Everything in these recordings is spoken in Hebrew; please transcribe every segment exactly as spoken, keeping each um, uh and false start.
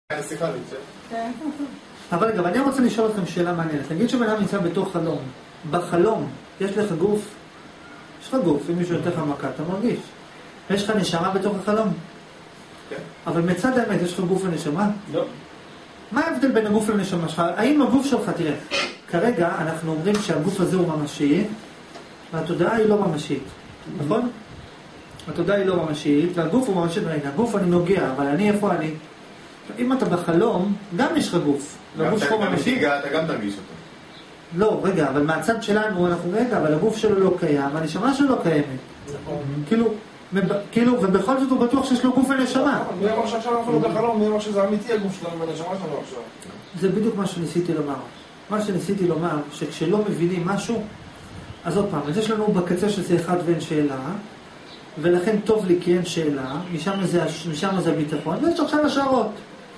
אבל רגע, אני רוצה לשאול אתכם שאלה מעניינת. נגיד שבן אדם נמצא בתוך חלום. בחלום, יש לך גוף? יש לך גוף, אם מישהו יותר לך מכה, אתה מרגיש. יש לך נשמה בתוך החלום? כן. אבל מצד האמת, יש לך גוף ונשמה? לא. מה ההבדל בין הגוף לנשמה שלך? האם הגוף שלך, תראה, כרגע אנחנו אומרים שהגוף הזה הוא ממשי, והתודעה היא לא ממשית. נכון? התודעה היא לא ממשית, והגוף הוא ממשית. רגע, הגוף אני נוגע, אבל אני איפה אני? אם אתה בחלום, גם יש לך גוף. גם אתה גם תרגיש אותו. לא, רגע, אבל מהצד שלנו אנחנו רגע, אבל הגוף שלו לא קיים, הנשמה שלו לא קיימת. כאילו, כאילו, ובכל זאת הוא בטוח שיש לו גוף ונשמה. מי אמר שעכשיו אנחנו לא בחלום? מי אמר שזה אמיתי הגוף שלנו והנשמה שלנו עכשיו? זה בדיוק מה שניסיתי לומר. מה שניסיתי לומר, שכשלא מבינים משהו, אז עוד פעם, אז יש לנו בקצה שזה אחד ואין שאלה, ולכן טוב לי כי אין שאלה, משם זה, משם זה הביטחון, ויש עכשיו השערות.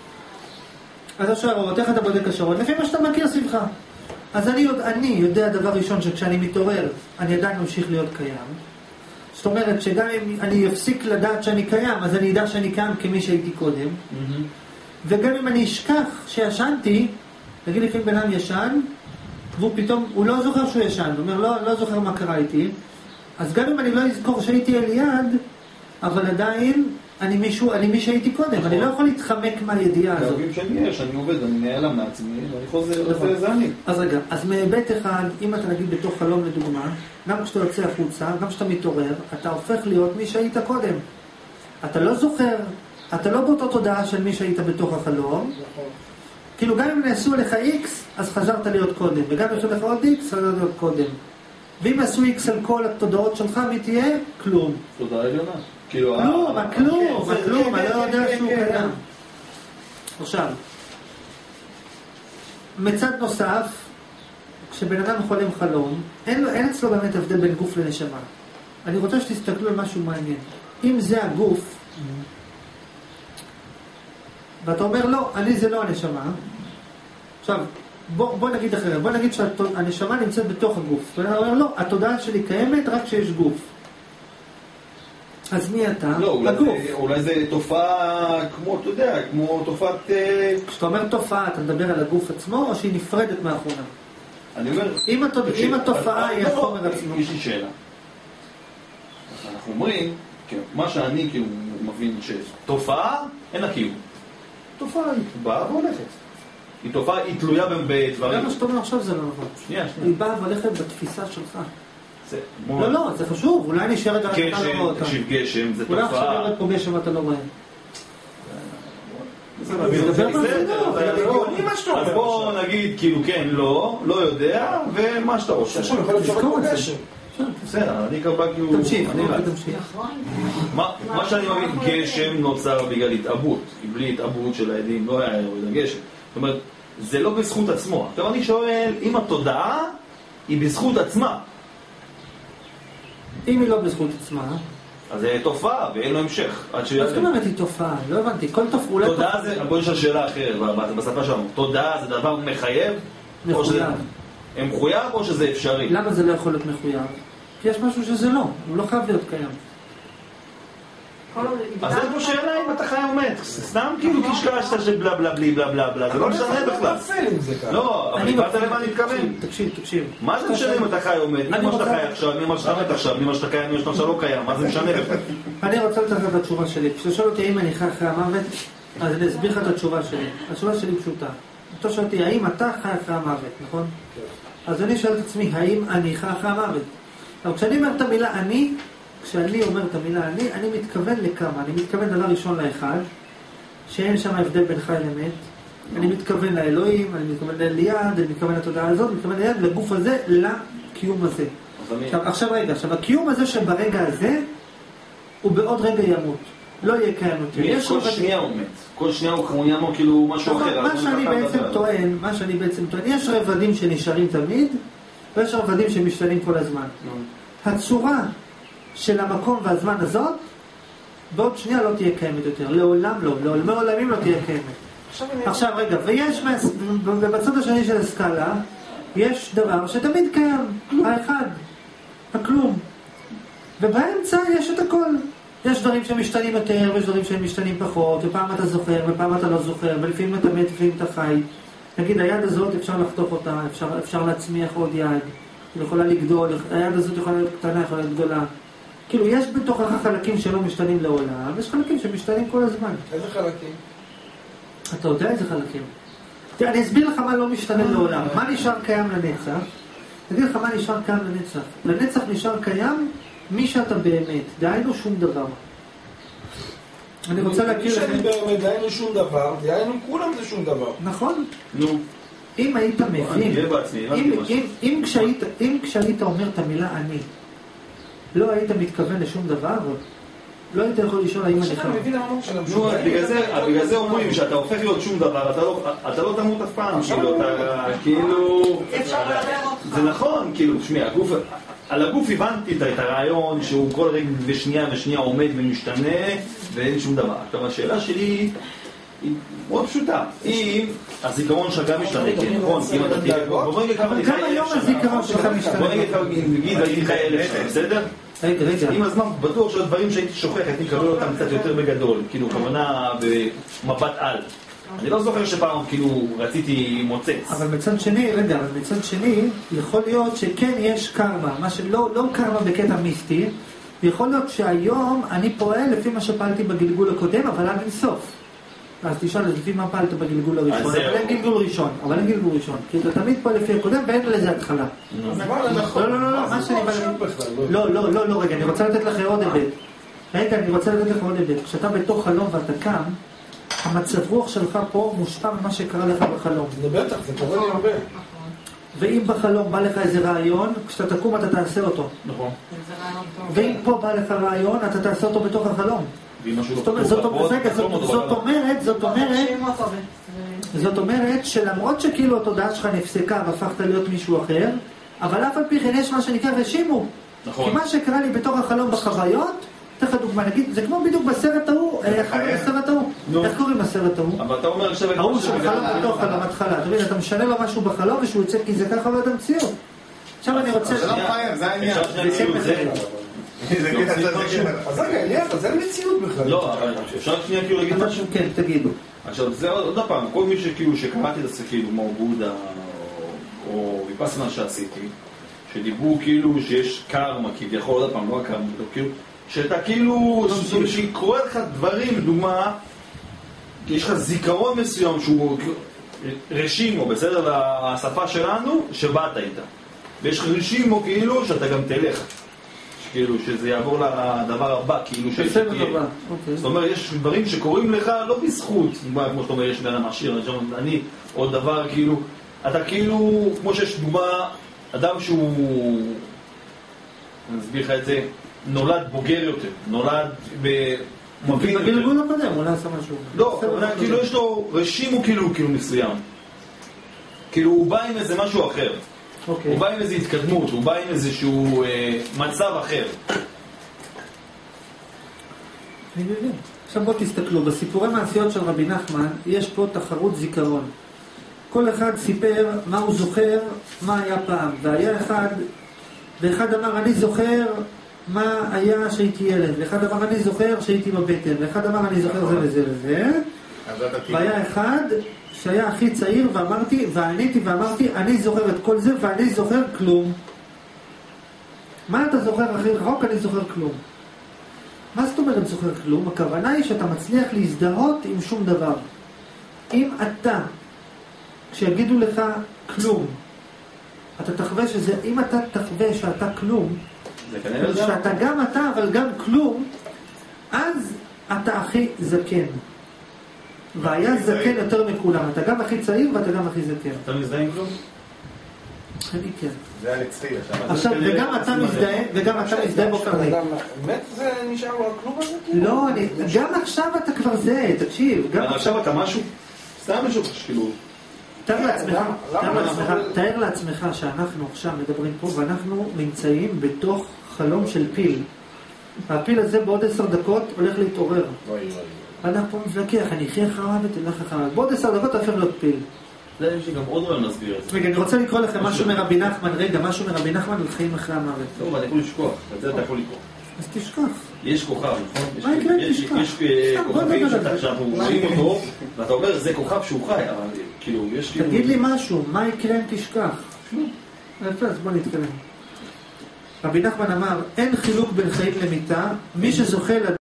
אז השערות, איך אתה בודק השערות? לפי מה שאתה מכיר סביבך. אז אני, אני יודע דבר ראשון שכשאני מתעורר, אני עדיין ממשיך להיות קיים. זאת אומרת שגם אם אני אפסיק לדעת שאני קיים, אז אני אדע שאני קיים כמי שהייתי קודם. Mm-hmm. וגם אם אני אשכח שישנתי, תגיד לפעמים בן אדם ישן, והוא פתאום, הוא לא זוכר שהוא ישן, הוא אומר, לא, לא זוכר מה קרה איתי. אז גם אם אני לא אזכור שהייתי על יד, אבל עדיין אני מישהו, אני מי שהייתי קודם, אני לא יכול להתחמק מהידיעה הזאת. להבין שאני יש, אני עובד, אני נעלם מעצמי, ואני חוזר, זה אני. אז רגע, אז מהיבט אחד, אם אתה נגיד בתוך חלום לדוגמה, גם כשאתה יוצא החוצה, גם כשאתה מתעורר, אתה הופך להיות מי שהיית קודם. אתה לא זוכר, אתה לא באותה תודעה של מי שהיית בתוך החלום. כאילו גם אם נעשו לך X, אז חזרת להיות קודם, וגם אם נעשו לך עוד X, חזרת להיות קודם. ואם עשו X על כל התודעות שלך, מי תהיה? כלום. תודעה עליונה. כלום, הכלום, הכלום, אני לא יודע שהוא קיים. עכשיו, מצד נוסף, כשבן אדם חולם חלום, אין, אין אצלו באמת הבדל בין גוף לנשמה. אני רוצה שתסתכלו על משהו מעניין. אם זה הגוף, ואתה אומר לא, אני זה לא הנשמה. עכשיו, בוא, בוא נגיד אחרת, בוא נגיד שהנשמה נמצאת בתוך הגוף. ואתה אומר לא, התודעה שלי קיימת רק כשיש גוף. אז מי אתה? לא, אולי זה, אולי זה תופעה כמו, אתה יודע, כמו תופעת... כשאתה אומר תופעה, אתה מדבר על הגוף עצמו או שהיא נפרדת מהאחרונה? אני אומר... אם, התוד... אם התופעה היא החומר עצמו... יש לי שאלה. אנחנו אומרים, מה שאני כאילו מבין שתופעה אין לה קיום. תופעה היא באה והולכת. היא תופעה, היא תלויה בדברים. למה שאתה אומר עכשיו זה לא נכון. שנייה, שנייה. היא באה והולכת בתפיסה שלך. זה... לא, לא, זה חשוב. אולי נשארת על אתה לא רואה אותה. גשם, תקשיב, גשם, זה תופעה. אולי עכשיו יורד פה גשם ואתה לא רואה. אז בוא נגיד, כאילו, כן, לא, לא יודע, ומה שאתה רוצה. בסדר, אני כמובן כאילו... תמשיך, אני רק תמשיך. מה שאני מבין, גשם נוצר בגלל התאבות. בלי התאבות של העדים לא היה יורד הגשם. זאת אומרת, זה לא בזכות עצמו. עכשיו אני שואל, אם התודעה היא בזכות עצמה, אם היא לא בזכות עצמה, אז זה תופעה ואין לו המשך. אז זאת אומרת היא תופעה, לא הבנתי, כל תופעה... תודעה זה, בוא נשאל שאלה אחרת בשפה שלנו, תודעה זה דבר מחייב? מחויב. הם מחויב או שזה אפשרי? למה זה לא יכול להיות מחויב? כי יש משהו שזה לא, הוא לא חייב להיות קיים. אז יש פה שאלה אם אתה חי או מת, סתם כאילו קשקשת של בלה בלה בלי בלה בלה בלה, זה לא משנה בכלל. לא, אבל הבאת למה אני מתכוון. תקשיב, תקשיב. מה זה משנה אם אתה חי או מת? מי מה שאתה חי עכשיו, מי מה שאתה מת עכשיו, מי מה שאתה קיים, מי מה שאתה לא קיים, מה זה משנה בכלל? אני רוצה לתת את התשובה שלי. כששאל אותי האם אני חי אחרי המוות, אז אני אסביר לך את התשובה שלי. התשובה שלי פשוטה. אתה שואל אותי האם אתה חי אחרי המוות, נכון? אז אני שואל את עצמי, האם אני חי אחרי המוות? אבל כשאני אומר את המילה אני, כשאני אומר את המילה אני, אני מתכוון לכמה. אני מתכוון דבר ראשון לאחד, שאין שם הבדל בין חי למת. אני מתכוון לאלוהים, אני מתכוון ליד, אני מתכוון לתודעה הזאת, אני מתכוון ליד, לגוף הזה, לקיום הזה. עכשיו, עכשיו רגע, עכשיו הקיום הזה שברגע הזה, הוא בעוד רגע ימות. לא יהיה קיים יותר. כל שנייה הוא מת. כל שנייה הוא מעוניין לו כאילו משהו אחר. מה שאני בעצם טוען, מה שאני בעצם טוען, יש רבדים שנשארים תמיד, ויש רבדים שמשתנים כל הזמן. הצורה של המקום והזמן הזאת, בעוד שנייה לא תהיה קיימת יותר. לעולם לא, לעולמי עולמים לא תהיה קיימת. עכשיו רגע, ויש, בצד השני של הסקאלה, יש דבר שתמיד קיים, האחד, הכלום. ובאמצע יש את הכל. יש דברים שמשתנים יותר, ויש דברים שהם משתנים פחות, ופעם אתה זוכר, ופעם אתה לא זוכר, ולפעמים אתה מת, לפעמים אתה חי. נגיד, היד הזאת אפשר לחתוך אותה, אפשר, אפשר להצמיח עוד יד, היא יכולה לגדול, היד הזאת יכולה להיות קטנה, יכולה להיות גדולה. כאילו, יש בתוך החלקים שלא משתנים לעולם, ויש חלקים שמשתנים כל הזמן. איזה חלקים? אתה יודע איזה חלקים. תראה, אני אסביר לך מה לא משתנה לעולם. מה נשאר קיים לנצח? אני אגיד לך מה נשאר קיים לנצח. לנצח נשאר קיים מי שאתה באמת. דהיינו שום דבר. אני רוצה להכיר לכם... מי שאני באמת, דהיינו שום דבר, דהיינו כולם זה שום דבר. נכון. נו. אם היית מבין... אני גאה בעצמי, הבנתי משהו. אם כשהיית, אם כשהיית אומר את המילה אני, לא היית מתכוון לשום דבר, לא היית יכול לשאול האם אני חייב. נו, בגלל זה אומרים שאתה הופך להיות שום דבר, אתה לא תמות אף פעם, כאילו, זה נכון, כאילו, שמי, על הגוף הבנתי את הרעיון שהוא כל רגע ושנייה ושנייה עומד ומשתנה ואין שום דבר. עכשיו, השאלה שלי היא מאוד פשוטה. אם הזיכרון שלך גם משתנה, כן, נכון, אם אתה תהיה, בוא נגיד כמה גם היום הזיכרון שלך משתנה. בוא נגיד כמה, נגיד, הייתי חי אלף, בסדר? רגע, רגע. עם הזמן, בטוח שהדברים שהייתי שוכח, הייתי מקבל אותם קצת יותר בגדול, כאילו, כוונה במבט על. אני לא זוכר שפעם, כאילו, רציתי מוצץ. אבל מצד שני, רגע, אבל מצד שני, יכול להיות שכן יש קרמה, מה שלא, לא קרמה בקטע מיסטי, ויכול להיות שהיום אני פועל לפי מה שפעלתי בגלגול הקודם, אבל עד אינסוף. אז תשאל, לפי מה פעלת בגלגול הראשון, אבל אין גלגול ראשון, אבל אין גלגול ראשון, כי אתה תמיד פועל לפי הקודם ואין לזה התחלה. לא, לא, לא, לא, מה שאני בא... לא, לא, לא, לא, רגע, אני רוצה לתת לך עוד היבט. רגע, אני רוצה לתת לך עוד היבט. כשאתה בתוך חלום ואתה קם, המצב רוח שלך פה מושפע ממה שקרה לך בחלום. זה בטח, זה קורה לי הרבה. ואם בחלום בא לך איזה רעיון, כשאתה תקום אתה תעשה אותו. נכון. ואם פה בא לך רעיון, אתה תעשה אותו בתוך החלום. זאת אומרת, זאת אומרת, זאת אומרת שלמרות שכאילו התודעה שלך נפסקה והפכת להיות מישהו אחר, אבל אף על פי כן יש מה שנקרא רשימו. כי מה שקרה לי בתוך החלום בחוויות, תכף דוגמה, נגיד, זה כמו בדיוק בסרט ההוא, איך קוראים בסרט ההוא? איך קוראים בסרט ההוא? אבל אתה אומר עכשיו... ההוא שבחלום בתוך חלום התחלה, אתה מבין, אתה משנה לו משהו בחלום ושהוא יוצא כי זה ככה לא את המציאות. עכשיו אני רוצה... זה לא פייר, זה העניין. אז רגע, אליעזר, זה מציאות בכלל. לא, אבל אפשר שנייה כאילו להגיד משהו? כן, תגידו. עכשיו, זה עוד פעם, כל מי שכאילו שקראתי את זה כאילו כמו בודה או ויפאסנה שעשיתי, שדיברו כאילו שיש קרמה, כביכול, עוד פעם, לא הקרמה, כאילו, שאתה כאילו, שקורא לך דברים, דוגמה, יש לך זיכרון מסוים שהוא רשימו, בסדר, לשפה שלנו, שבאת איתה. ויש לך רשימו כאילו שאתה גם תלך. כאילו שזה יעבור לדבר הבא, כאילו שתהיה. זאת אומרת, יש דברים שקוראים לך לא בזכות, כמו שאתה אומר, יש בן המשאיר, אני, עוד דבר כאילו, אתה כאילו, כמו שיש דוגמה, אדם שהוא, אני אסביר לך את זה, נולד בוגר יותר, נולד במבין יותר. בגלגול הקודם, אולי עשה משהו. לא, כאילו יש לו רשימו כאילו, כאילו מסוים. כאילו הוא בא עם איזה משהו אחר. הוא בא עם איזו התקדמות, הוא בא עם איזשהו מצב אחר. אני מבין. עכשיו בואו תסתכלו, בסיפורי מעשיות של רבי נחמן יש פה תחרות זיכרון. כל אחד סיפר מה הוא זוכר, מה היה פעם. והיה אחד, ואחד אמר אני זוכר מה היה שהייתי ילד, ואחד אמר אני זוכר שהייתי בבטן, ואחד אמר אני זוכר זה וזה וזה. והיה אחד שהיה הכי צעיר ואמרתי, ועניתי ואמרתי, אני זוכר את כל זה ואני זוכר כלום. מה אתה זוכר הכי רחוק? אני זוכר כלום. מה זאת אומרת זוכר כלום? הכוונה היא שאתה מצליח להזדהות עם שום דבר. אם אתה, כשיגידו לך כלום, אתה תחווה שזה, אם אתה תחווה שאתה כלום, שאתה גם אתה אבל גם כלום, אז אתה הכי זקן. והיה זקן יותר מכולם. אתה גם הכי צעיר ואתה גם הכי זקן. אתה מזדהה עם כלום? אני כן. זה היה נצחי. עכשיו, וגם אתה מזדהה, וגם אתה מזדהה בו כרגע. באמת זה נשאר לו הכלום הזה? לא, גם עכשיו אתה כבר זה, תקשיב. עכשיו אתה משהו? סתם משהו כאילו... תאר לעצמך שאנחנו עכשיו מדברים פה ואנחנו נמצאים בתוך חלום של פיל. הפיל הזה בעוד עשר דקות הולך להתעורר. אנחנו פה מתווכח, אני אחיה אחריו ותלך אחריו. בעוד עשר דקות הופך להיות פיל. זה יש לי גם עוד רעיון להסביר את זה. רגע, אני רוצה לקרוא לכם משהו מרבי נחמן, רגע, משהו מרבי נחמן על חיים אחרי המוות. טוב, אני יכול לשכוח, את זה אתה יכול לקרוא. אז תשכח. יש כוכב, נכון? מה יקרה אם יש- תשכח? יש אה, סתם, בוא כוכבים נדבר על שאתה- זה. שאנחנו רואים אותו, ואתה אומר, זה כוכב שהוא חי, אבל כאילו, יש כאילו... תגיד לי משהו, מה יקרה אם תשכח? יפה, אז בוא נתקדם. רבי נחמן אמר, אין חילוק בין חיים למיתה, מי שזוכה